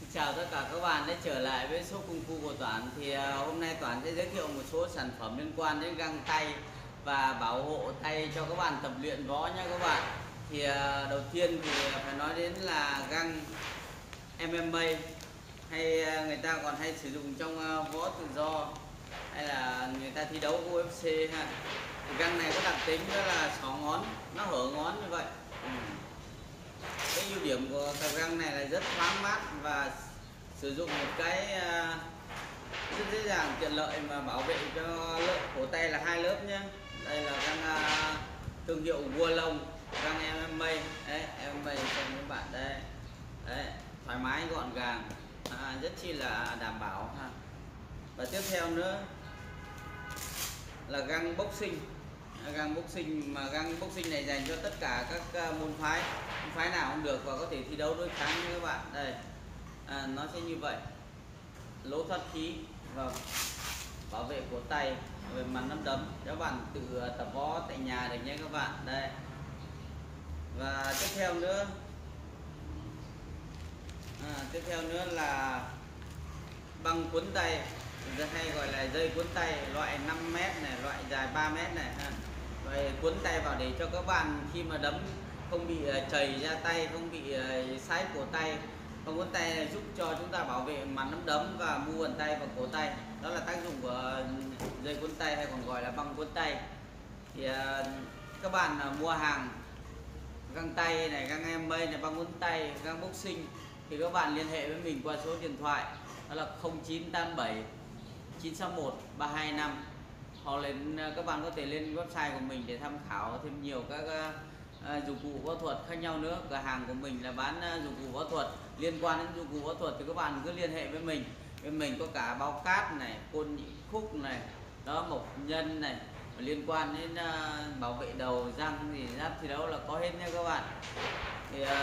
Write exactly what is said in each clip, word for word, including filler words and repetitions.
Chào tất cả các bạn đã trở lại với shop Kung Fu của Toản. Thì uh, hôm nay Toản sẽ giới thiệu một số sản phẩm liên quan đến găng tay và bảo hộ tay cho các bạn tập luyện võ nhé các bạn. Thì uh, đầu tiên thì phải nói đến là găng em em a, hay uh, người ta còn hay sử dụng trong uh, võ tự do, hay là người ta thi đấu u ép xê ha. Thì găng này có đặc tính đó là xỏ ngón, nó hở ngón như vậy. Ừ. Cái ưu điểm của cặp găng này là rất thoáng mát và sử dụng một cái rất dễ dàng tiện lợi mà bảo vệ cho lớp cổ tay là hai lớp nhé. Đây là găng thương hiệu Wallong, găng em em a đấy, em em a xem các bạn đây, đấy, thoải mái gọn gàng, à, rất chi là đảm bảo ha. Và tiếp theo nữa là găng boxing. Găng boxing mà găng boxing này dành cho tất cả các môn phái, môn phái nào cũng được và có thể thi đấu đối kháng như các bạn. Đây, à, nó sẽ như vậy, lỗ thoát khí và bảo vệ cổ tay về mặt nắm đấm, các bạn tự tập võ tại nhà được nhé các bạn. Đây, và tiếp theo nữa à, tiếp theo nữa là băng cuốn tay, hay gọi là dây cuốn tay, loại năm mét này, loại dài ba mét này ha. Rồi cuốn tay vào để cho các bạn khi mà đấm không bị chảy ra tay, không bị sái cổ tay. Băng cuốn tay này giúp cho chúng ta bảo vệ mặt nắm đấm và mu bàn tay và cổ tay. Đó là tác dụng của dây cuốn tay, hay còn gọi là băng cuốn tay. Thì các bạn mua hàng găng tay này, găng em em a này, băng cuốn tay, găng boxing thì các bạn liên hệ với mình qua số điện thoại đó là không chín tám bảy chín sáu một ba hai năm, hoặc lên các bạn có thể lên website của mình để tham khảo thêm nhiều các uh, dụng cụ võ thuật khác nhau nữa. Cửa hàng của mình là bán uh, dụng cụ võ thuật. Liên quan đến dụng cụ võ thuật thì các bạn cứ liên hệ với mình. Bên mình có cả bao cát này, côn nhị khúc này, đó, mộc nhân này, và liên quan đến uh, bảo vệ đầu, răng thì giáp thi đấu là có hết nha các bạn. Thì uh,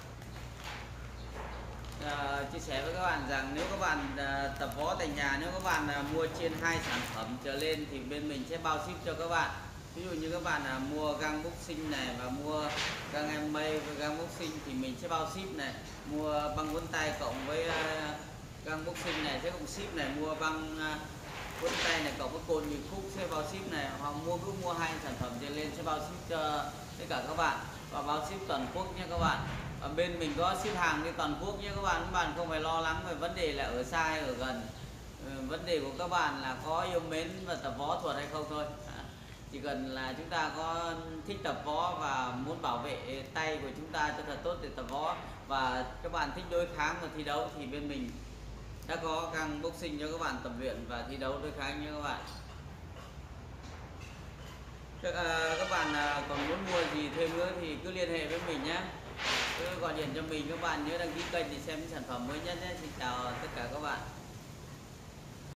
Uh, chia sẻ với các bạn rằng nếu các bạn uh, tập võ tại nhà, nếu các bạn uh, mua trên hai sản phẩm trở lên thì bên mình sẽ bao ship cho các bạn. Ví dụ như các bạn uh, mua găng boxing này và mua găng em em a và găng boxing thì mình sẽ bao ship này. Mua băng cuốn tay cộng với uh, găng boxing này sẽ cộng ship này. Mua băng uh, cuốn tay này cộng với cồn nhị khúc sẽ bao ship này. Hoặc mua cứ mua hai sản phẩm trở lên sẽ bao ship cho tất cả các bạn, và bao ship toàn quốc nha các bạn. Ở bên mình có ship hàng đi toàn quốc nhé các bạn. Các bạn không phải lo lắng về vấn đề là ở xa hay ở gần. Ừ, vấn đề của các bạn là có yêu mến và tập võ thuật hay không thôi. À, chỉ cần là chúng ta có thích tập võ và muốn bảo vệ tay của chúng ta cho thật tốt để tập võ, và các bạn thích đối kháng và thi đấu thì bên mình đã có găng boxing cho các bạn tập luyện và thi đấu đối kháng nhé các bạn. Các, à, các bạn à, còn muốn mua gì thêm nữa thì cứ liên hệ với mình nhé. Cứ gọi điện cho mình, các bạn nhớ đăng ký kênh để xem những sản phẩm mới nhất nhé. Xin chào tất cả các bạn.